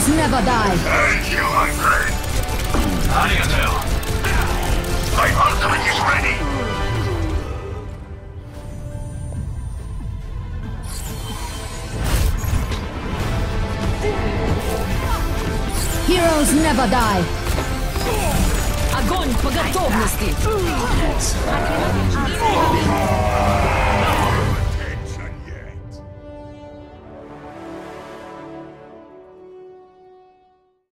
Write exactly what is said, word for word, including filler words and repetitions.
Heroes never die. Thank you, my friend. Arigato. My ultimate is ready. Heroes never die. Огонь по готовности!